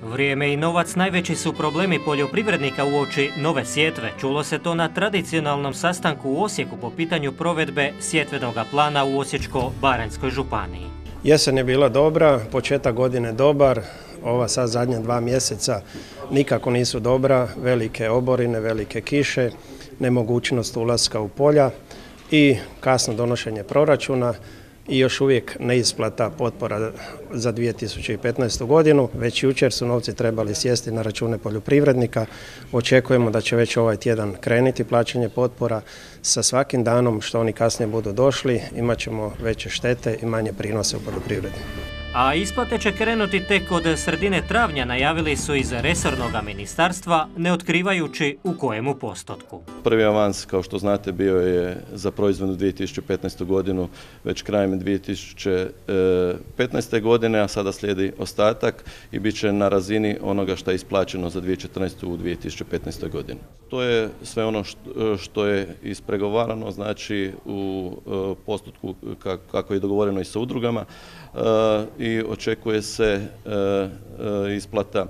Vrijeme i novac najveći su problemi poljoprivrednika uoči nove sjetve. Čulo se to na tradicionalnom sastanku u Osijeku po pitanju provedbe sjetvenog plana u Osječko-baranjskoj županiji. Jesen je bila dobra, početak godine dobar, ova sad zadnja 2 mjeseca nikako nisu dobra, velike oborine, velike kiše, nemogućnost ulaska u polja i kasno donošenje proračuna i još uvijek neisplata potpora za 2015. godinu. Već jučer su novci trebali sjesti na račune poljoprivrednika. Očekujemo da će već ovaj tjedan krenuti plaćanje potpora. Sa svakim danom što oni kasnije budu došli imat ćemo veće štete i manje prinose u poljoprivredi. A isplate će krenuti tek od sredine travnja, najavili su iz resornog ministarstva, ne otkrivajući u kojemu postotku. Prvi avans, kao što znate, bio je za proizvodnu 2015. godinu već krajem 2015. godine, a sada slijedi ostatak i bit će na razini onoga što je isplaćeno za 2014. u 2015. godini. To je sve ono što je ispregovarano, znači u postotku kako je dogovoreno i sa udrugama, i očekuje se isplata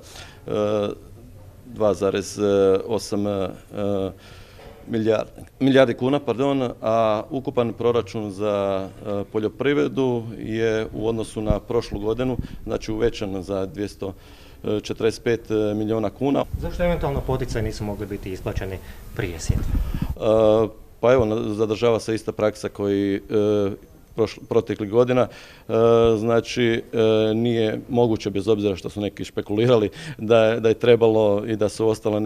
2,8 milijardi kuna, a ukupan proračun za poljoprivredu je u odnosu na prošlu godinu, znači uvećan za 245 milijuna kuna. Zašto eventualno poticaji nisu mogli biti isplaćeni prije sjetve? Pa evo, zadržava se ista praksa koji proteklih godina, znači nije moguće, bez obzira što su neki špekulirali da je trebalo i da su ostale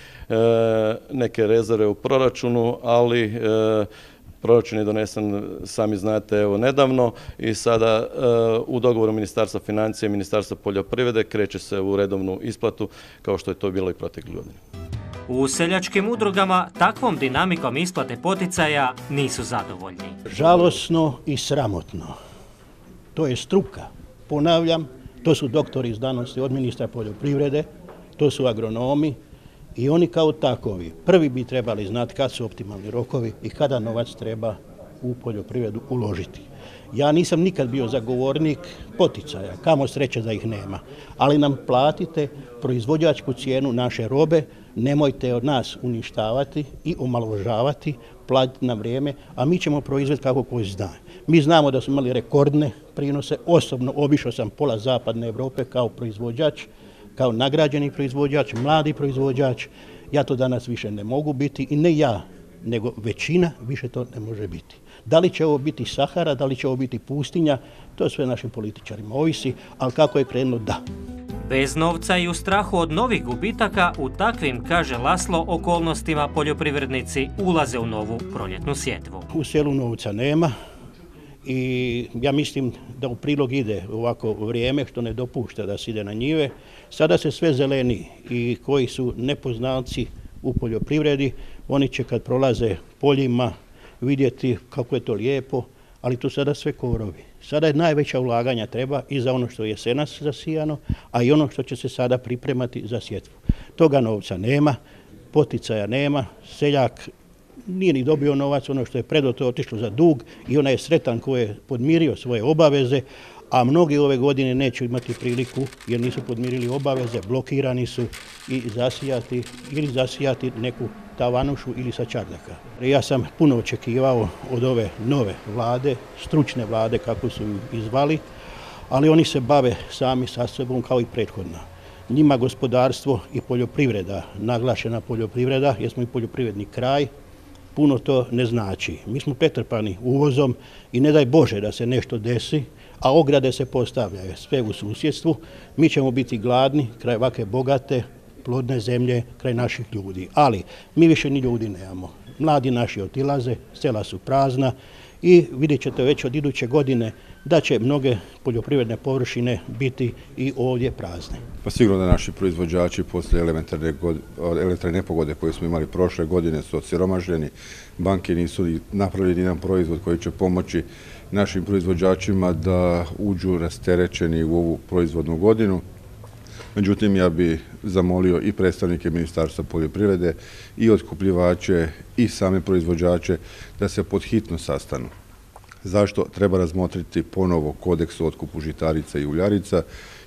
neke rezerve u proračunu, ali proračun je donesen, sami znate, evo nedavno i sada u dogovoru Ministarstva financija i Ministarstva poljoprivrede kreće se u redovnu isplatu kao što je to bilo i proteklih godina. U seljačkim udrugama takvom dinamikom isplate poticaja nisu zadovoljni. Žalosno i sramotno. To je struka. Ponavljam, to su doktori znanosti od ministra poljoprivrede, to su agronomi i oni kao takovi prvi bi trebali znati kad su optimalni rokovi i kada novac treba u poljoprivredu uložiti. Ja nisam nikad bio zagovornik poticaja, kamo sreće da ih nema, ali nam platite proizvođačku cijenu naše robe, nemojte od nas uništavati i omalovažavati, platiti na vrijeme, a mi ćemo proizvesti kako koji zna. Mi znamo da smo imali rekordne prinose, osobno obišao sam pola zapadne Europe kao proizvođač, kao nagrađeni proizvođač, mladi proizvođač. Ja to danas više ne mogu biti i ne ja, nego većina više to ne može biti. Da li će ovo biti Sahara, da li će ovo biti pustinja, to sve našim političarima ovisi, ali kako je krenulo, da. Bez novca i u strahu od novih gubitaka, u takvim, kaže Laslo, okolnostima poljoprivrednici ulaze u novu proljetnu sjetvu. U selu novca nema i ja mislim da u prilog ide ovako vrijeme što ne dopušta da se ide na njive. Sada se sve zeleni i koji su nepoznalci u poljoprivredi, oni će kad prolaze poljima vidjeti kako je to lijepo, ali tu sada sve korovi. Sada je najveća ulaganja treba i za ono što je jesenas zasijano, a i ono što će se sada pripremati za sjetvu. Toga novca nema, poticaja nema, seljak nije ni dobio novac, ono što je predato je otišlo za dug i onaj je sretan koji je podmirio svoje obaveze, a mnogi ove godine neće imati priliku jer nisu podmirili obaveze, blokirani su i zasijati neku tavanušu ili sa čardaka. Ja sam puno očekivao od ove nove vlade, stručne vlade kako su ju izvali, ali oni se bave sami sa sobom kao i prethodna. Njima gospodarstvo i poljoprivreda, naglašena poljoprivreda, jer smo i poljoprivredni kraj, puno to ne znači. Mi smo pretrpani uvozom i ne daj Bože da se nešto desi, a ograde se postavljaju sve u susjedstvu. Mi ćemo biti gladni kraj ovakve bogate, plodne zemlje, kraj naših ljudi. Ali mi više ni ljudi nemamo. Mladi naši otilaze, sela su prazna i vidjet ćete već od iduće godine da će mnoge poljoprivredne površine biti i ovdje prazne. Pa sigurno da naši proizvođači poslije elementarne nepogode koje smo imali prošle godine su osiromašeni. Banke nisu napravili jedan proizvod koji će pomoći našim proizvođačima da uđu rasterećeni u ovu proizvodnu godinu. Međutim, ja bih zamolio i predstavnike Ministarstva poljoprivrede i otkupljivače i same proizvođače da se pod hitno sastanu. Zašto? Treba razmotriti ponovo kodeks o otkupu žitarica i uljarica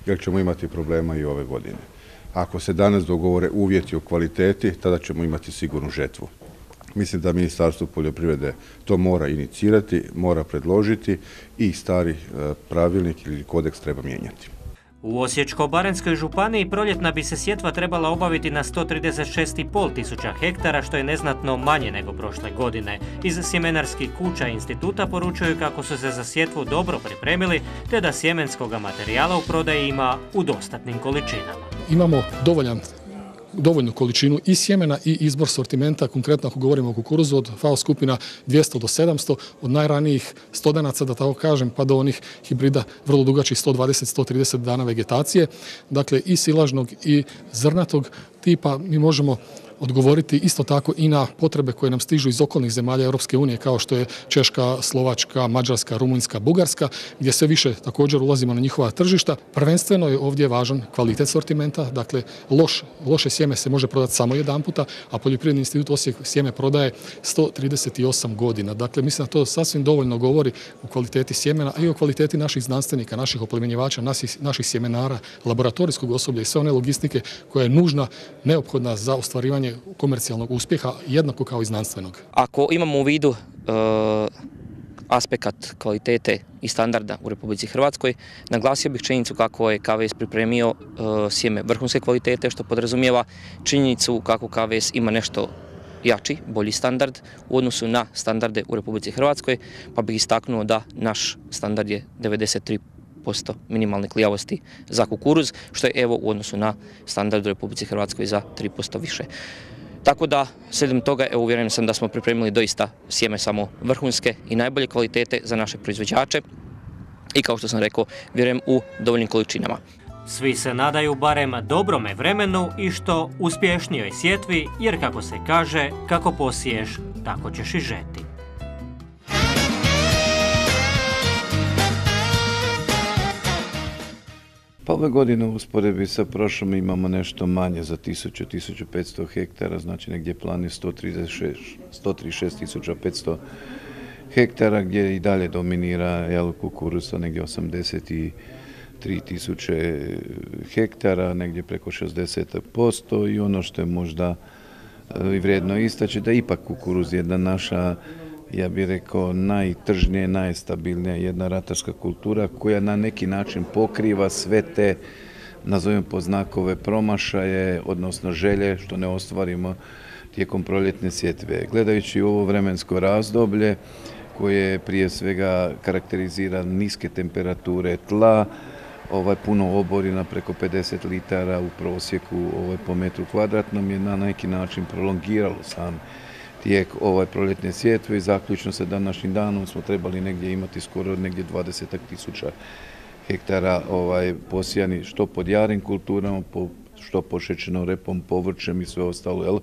jer ćemo imati problema i ove godine. Ako se danas dogovore uvjeti o kvaliteti, tada ćemo imati sigurnu žetvu. Mislim da Ministarstvo poljoprivrede to mora inicirati, mora predložiti i stari pravilnik ili kodeks treba mijenjati. U Osječko-baranjskoj županiji proljetna bi se sjetva trebala obaviti na 136,5 tisuća hektara, što je neznatno manje nego prošle godine. Iz sjemenarskih kuća instituta poručuju kako su se za sjetvu dobro pripremili, te da sjemenskog materijala u prodaji ima u dostatnim količinama. Imamo dovoljnu količinu i sjemena i izbor sortimenta, konkretno ako govorimo o kukuruzu od FAO skupina 200 do 700, od najranijih stodenaca, da tako kažem, pa do onih hibrida vrlo dugačih 120-130 dana vegetacije. Dakle, i silažnog i zrnatog tipa mi možemo odgovoriti isto tako i na potrebe koje nam stižu iz okolnih zemalja Europske unije, kao što je Češka, Slovačka, Mađarska, Rumunjska, Bugarska, gdje sve više također ulazimo na njihova tržišta. Prvenstveno je ovdje važan kvalitet sortimenta, dakle loše sjeme se može prodati samo jedan puta, a Poljoprivredni institut Osijek sjeme prodaje 138 godina. Dakle, mislim da to sasvim dovoljno govori o kvaliteti sjemena, a i o kvaliteti naših znanstvenika, naših oplemenjivača, naših sjemenara, laboratorijskog osoblja i sve one logistike koja je nužna, neophodna za ostvarivanje komercijalnog uspjeha, jednako kao i znanstvenog. Ako imamo u vidu aspekt kvalitete i standarda u Republici Hrvatskoj, naglasio bih činjenicu kako je KVS pripremio sjeme vrhunske kvalitete, što podrazumijeva činjenicu kako KVS ima nešto jači, bolji standard u odnosu na standarde u Republici Hrvatskoj, pa bih istaknuo da naš standard je 93% minimalne klijavosti za kukuruz, što je evo u odnosu na standard u Republici Hrvatskoj za 3% više. Tako da, slijedom toga, uvjeren sam da smo pripremili doista sjeme samo vrhunske i najbolje kvalitete za naše proizvođače i, kao što sam rekao, vjerujem u dovoljnim količinama. Svi se nadaju barem dobrome vremenu i što uspješnijoj sjetvi, jer kako se kaže, kako posiješ, tako ćeš i žeti. Pa ove godine u usporedbi sa prošlom imamo nešto manje za 1000-1500 hektara, znači negdje plan je 136.500 hektara, gdje i dalje dominira kukuruz sa negdje 83.000 hektara, negdje preko 60%, i ono što je možda i vrijedno istaći da ipak kukuruz je jedna naša, ja bih rekao, najtržnija, najstabilnija jedna ratarska kultura koja na neki način pokriva sve te, nazovimo po znakove, promašaje, odnosno želje što ne ostvarimo tijekom proljetne sjetve. Gledajući ovo vremensko razdoblje koje prije svega karakterizira niske temperature tla, puno oborina, preko 50 litara u prosjeku po metru kvadratnom, je na neki način prolongiralo sam tijek proljetne sjetve i zaključno sa današnjim danom smo trebali negdje imati skoro negdje 20.000 hektara posijani, što pod jarim kulturama, što pod šećernom repom, povrćem i sve ostalo,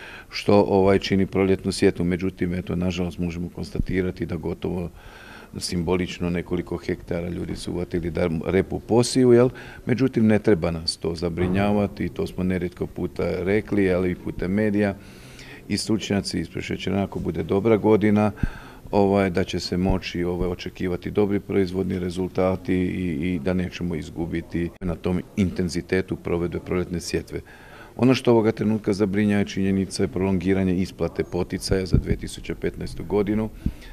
što čini proljetnu sjetvu. Međutim, eto, nažalost možemo konstatirati da gotovo simbolično nekoliko hektara ljudi su uvatili da repu posiju, međutim ne treba nas to zabrinjavati, to smo nerijetko puta rekli, ali i putem medija i stručnjaci ispred šećera, ako bude dobra godina, da će se moći očekivati dobri proizvodni rezultati i da nećemo izgubiti na tom intenzitetu provedbe proljetne sjetve. Ono što ovoga trenutka zabrinjava je činjenica je prolongiranje isplate poticaja za 2015. godinu.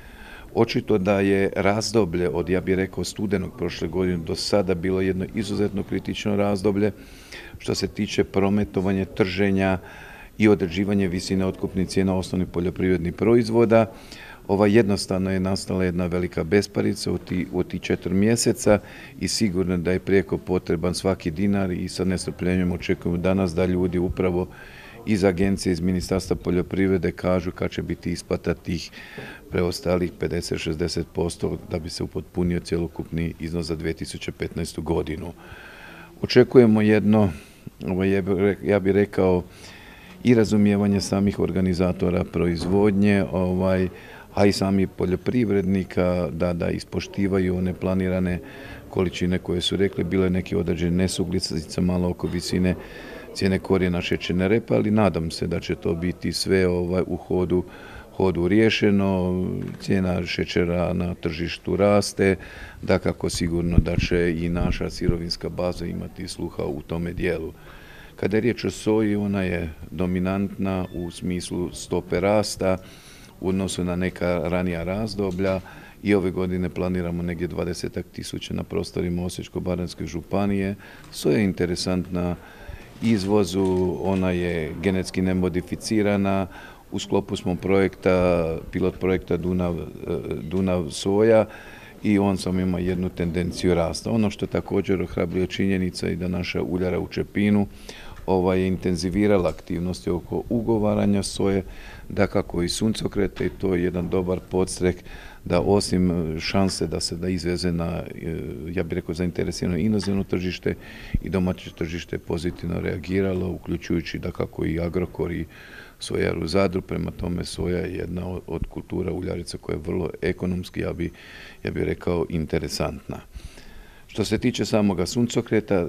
Očito da je razdoblje od, ja bih rekao, studenog prošle godine do sada bilo jedno izuzetno kritično razdoblje što se tiče prometovanja, trženja i određivanje visine otkupnih cijena osnovnih poljoprivrednih proizvoda. Jednostavno je nastala jedna velika besparica u tih 4 mjeseca i sigurno da je prijeko potreban svaki dinar i sa nestrpljenjem očekujemo danas da ljudi upravo iz agencije, iz Ministarstva poljoprivrede kažu kad će biti isplata tih preostalih 50-60% da bi se upotpunio cjelokupni iznos za 2015. godinu. Očekujemo jedno, ja bih rekao, i razumijevanje samih organizatora proizvodnje, a i samih poljoprivrednika da ispoštivaju one planirane količine koje su rekli. Bilo je neki određeni nesuglasica malo oko visine cijene korijena šećerne repe, ali nadam se da će to biti sve u hodu hodu riješeno, cijena šećera na tržištu raste, dakako sigurno da će i naša sirovinska baza imati sluha u tome dijelu. Kada je riječ o soji, ona je dominantna u smislu stope rasta u odnosu na neka ranija razdoblja i ove godine planiramo negdje 20.000 na prostorima Osječko-baranjske županije. Soja je interesantna izvozu, ona je genetski nemodificirana. U sklopu smo pilot projekta Dunav soja i on sam ima jednu tendenciju rasta. Ono što također ohrabruje činjenica i da naša uljara u Čepinu je intenzivirala aktivnosti oko ugovaranja soje, dakako i suncokreta, i to je jedan dobar podstrek da osim šanse da se izveze na, ja bih rekao, zainteresirano inozemno tržište, i domaće tržište pozitivno reagiralo, uključujući dakako i Agrokor i sojar u Zadru. Prema tome, soja je jedna od kultura uljarica koja je vrlo ekonomski, ja bih rekao, interesantna. Što se tiče samoga suncokreta,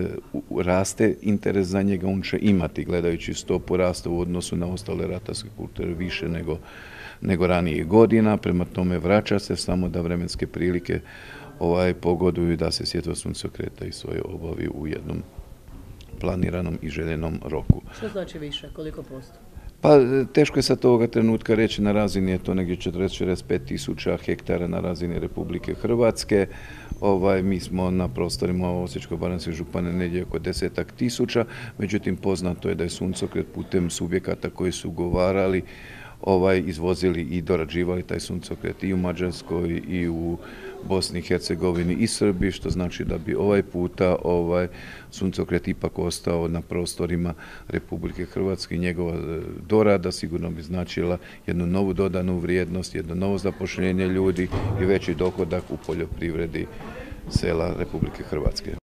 raste interes za njega, on će imati, gledajući stopu rasta u odnosu na ostale ratarske kulture, više nego ranijih godina. Prema tome, vraća se, samo da vremenske prilike pogoduju da se sjetva suncokreta i soje obavi u jednom planiranom i željenom roku. Što znači više? Koliko posto? Pa teško je sad ovoga trenutka reći, na razini je to negdje 40-45 tisuća hektara na razini Republike Hrvatske. Mi smo na prostorima Osječko-baranjske županije negdje oko 10 tisuća, međutim poznato je da je suncokret putem subjekata koji su ugovarali izvozili i dorađivali taj suncokret i u Mađarskoj i u Bosni i Hercegovini i Srbiji, što znači da bi ovaj puta suncokret ipak ostao na prostorima Republike Hrvatske i njegova dorada sigurno bi značila jednu novu dodanu vrijednost, jedno novo zapošljenje ljudi i veći dohodak u poljoprivredi sela Republike Hrvatske.